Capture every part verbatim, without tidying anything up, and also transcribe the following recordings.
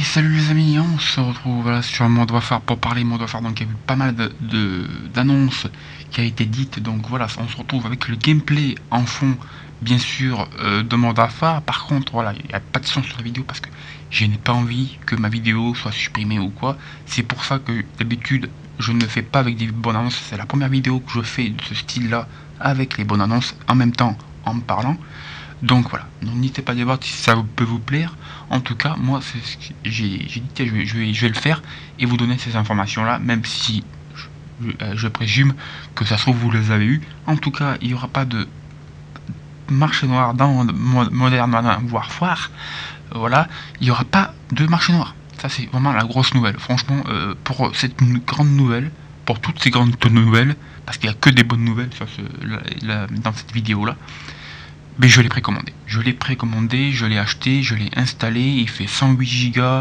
salut les amis, on se retrouve voilà, sur Modern Warfare pour parler Modern Warfare. Donc il y a eu pas mal de, de, d'annonces qui a été dites, donc voilà, on se retrouve avec le gameplay en fond, bien sûr, euh, de Modern Warfare. Par contre, voilà, il n'y a pas de son sur la vidéo parce que je n'ai pas envie que ma vidéo soit supprimée ou quoi. C'est pour ça que d'habitude je ne fais pas avec des bonnes annonces. C'est la première vidéo que je fais de ce style là avec les bonnes annonces en même temps en me parlant. Donc voilà, n'hésitez pas à voir si ça peut vous plaire. En tout cas, moi, c'est ce que j'ai dit, je vais, je, vais, je vais le faire et vous donner ces informations-là, même si je, je, je présume que ça se trouve vous les avez eues. En tout cas, il n'y aura pas de marché noir dans Modern Warfare. Voilà, il n'y aura pas de marché noir. Ça, c'est vraiment la grosse nouvelle. Franchement, euh, pour cette grande nouvelle, pour toutes ces grandes nouvelles, parce qu'il n'y a que des bonnes nouvelles sur ce, la, la, dans cette vidéo-là. Mais je l'ai précommandé, je l'ai précommandé, je l'ai acheté, je l'ai installé, il fait cent huit gigas,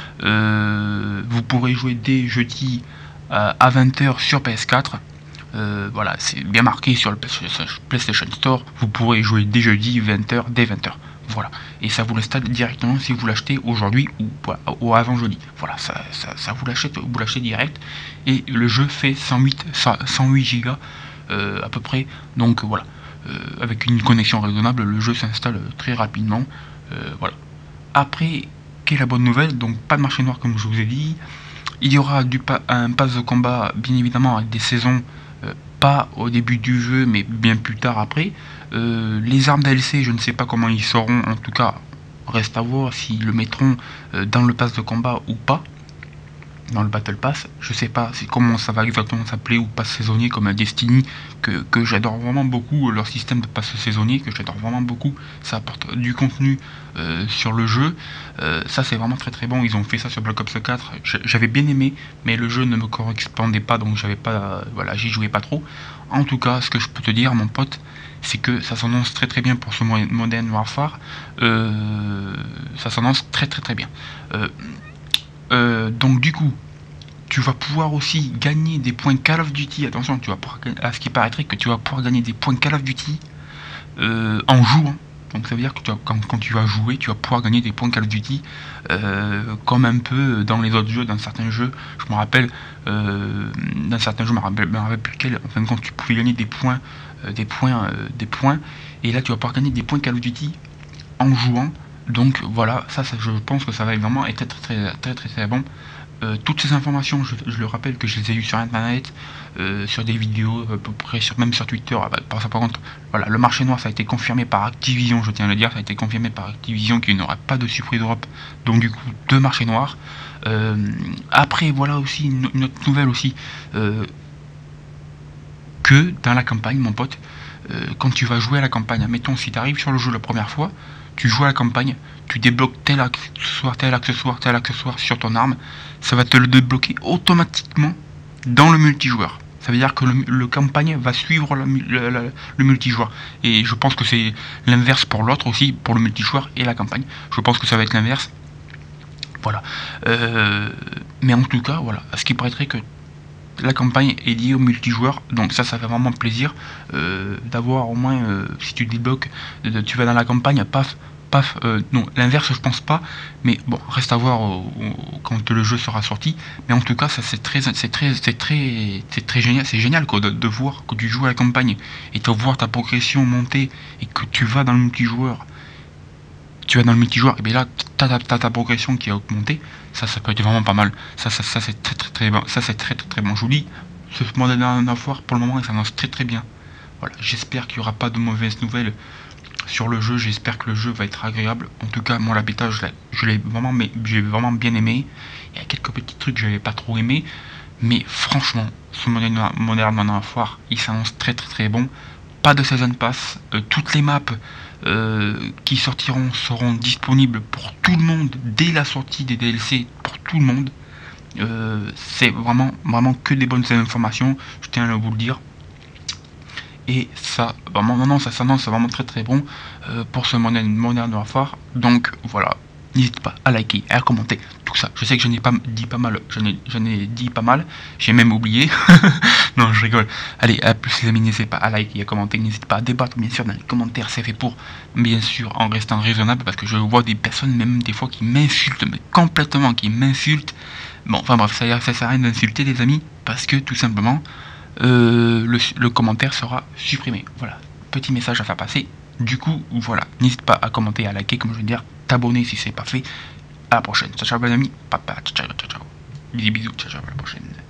euh, vous pourrez jouer dès jeudi euh, à vingt heures sur P S quatre, euh, voilà, c'est bien marqué sur le PlayStation Store, vous pourrez jouer dès jeudi vingt heures, dès vingt heures, voilà, et ça vous l'installe directement si vous l'achetez aujourd'hui ou, ou avant jeudi, voilà, ça, ça, ça vous l'achète, vous l'achetez direct, et le jeu fait cent huit gigas euh, à peu près, donc voilà. Euh, avec une connexion raisonnable, le jeu s'installe très rapidement. Euh, voilà. Après, quelle est la bonne nouvelle? Donc pas de marché noir comme je vous ai dit. Il y aura du pa un pass de combat, bien évidemment, avec des saisons, euh, pas au début du jeu, mais bien plus tard après. Euh, les armes D L C, je ne sais pas comment ils seront, en tout cas, reste à voir s'ils le mettront euh, dans le pass de combat ou pas. Dans le Battle Pass, je sais pas comment ça va exactement s'appeler, ou pass saisonnier comme un Destiny, que, que j'adore vraiment beaucoup, leur système de pass saisonnier, que j'adore vraiment beaucoup, ça apporte du contenu euh, sur le jeu, euh, ça c'est vraiment très très bon, ils ont fait ça sur Black Ops quatre, j'avais bien aimé, mais le jeu ne me correspondait pas, donc j'avais pas, euh, voilà, j'y jouais pas trop. En tout cas, ce que je peux te dire, mon pote, c'est que ça s'annonce très très bien pour ce Modern Warfare, euh, ça s'annonce très très très bien. Euh, Euh, donc du coup, tu vas pouvoir aussi gagner des points Call of Duty. Attention, tu vas pouvoir, à ce qui paraîtrait que tu vas pouvoir gagner des points Call of Duty euh, en jouant. Donc ça veut dire que tu vas, quand, quand tu vas jouer, tu vas pouvoir gagner des points Call of Duty euh, comme un peu dans les autres jeux, dans certains jeux. Je me rappelle, euh, dans certains jeux, je me rappelle, me rappelle plus quel. En fin de compte, tu pouvais gagner des points, euh, des points, euh, des points. Et là, tu vas pouvoir gagner des points Call of Duty en jouant. Donc voilà, ça, ça je pense que ça va vraiment être très très très très très, très bon. Euh, toutes ces informations, je, je le rappelle que je les ai eues sur internet, euh, sur des vidéos, à peu près sur, même sur Twitter. Par, par contre, voilà, le marché noir ça a été confirmé par Activision, je tiens à le dire, ça a été confirmé par Activision qu'il n'y aura pas de surprise d'Europe. Donc du coup, deux marchés noirs. Euh, après, voilà aussi une, une autre nouvelle aussi, euh, que dans la campagne, mon pote, euh, quand tu vas jouer à la campagne, mettons si tu arrives sur le jeu la première fois, tu joues à la campagne, tu débloques tel accessoire, tel accessoire, tel accessoire sur ton arme, ça va te le débloquer automatiquement dans le multijoueur. Ça veut dire que le, le campagne va suivre le, le, le, le multijoueur. Et je pense que c'est l'inverse pour l'autre aussi, pour le multijoueur et la campagne. Je pense que ça va être l'inverse. Voilà. Euh, mais en tout cas, voilà. À ce qui paraîtrait que la campagne est liée au multijoueur, donc ça ça fait vraiment plaisir euh, d'avoir au moins, euh, si tu débloques, euh, tu vas dans la campagne, paf, paf, euh, non, l'inverse je pense pas, mais bon, reste à voir euh, quand le jeu sera sorti, mais en tout cas ça c'est très, c'est très, c'est très, c'est très génial, c'est génial quoi, de, de voir que tu joues à la campagne et de voir ta progression monter et que tu vas dans le multijoueur. Tu vas dans le multijoueur, et bien là, tu as ta progression qui a augmenté, ça, ça peut être vraiment pas mal. Ça, ça, ça c'est très très très bon. Ça, c'est très très très bon. Je vous dis, ce Modern Warfare, pour le moment, il s'annonce très très bien. Voilà, j'espère qu'il n'y aura pas de mauvaises nouvelles sur le jeu. J'espère que le jeu va être agréable. En tout cas, moi, la bêta, je l'ai vraiment, j'ai vraiment bien aimé. Il y a quelques petits trucs que j'avais pas trop aimé, mais franchement, ce Modern, Modern Warfare, il s'annonce très très très bon. Pas de Season Pass, euh, toutes les maps euh, qui sortiront seront disponibles pour tout le monde dès la sortie des D L C, pour tout le monde. Euh, c'est vraiment, vraiment que des bonnes informations, je tiens à vous le dire. Et ça, vraiment, non, non, ça s'annonce vraiment très très bon euh, pour ce Modern Warfare. Donc voilà, n'hésite pas à liker, à commenter, tout ça. Je sais que je n'ai pas dit pas mal, je n'ai dit pas mal, j'ai même oublié. Non, je rigole. Allez, à plus les amis, n'hésitez pas à liker, à commenter, n'hésitez pas à débattre bien sûr dans les commentaires, c'est fait pour, bien sûr, en restant raisonnable, parce que je vois des personnes même des fois qui m'insultent, mais complètement qui m'insultent. Bon, enfin bref, ça, ça sert à rien d'insulter les amis, parce que tout simplement, euh, le, le commentaire sera supprimé. Voilà, petit message à faire passer. Du coup, voilà, n'hésite pas à commenter, à liker, comme je veux dire, t'abonner si c'est pas fait. À la prochaine. Ciao, ciao, les amis. Papa, ciao, ciao, ciao. Bisous, bisous, ciao, ciao, à la prochaine.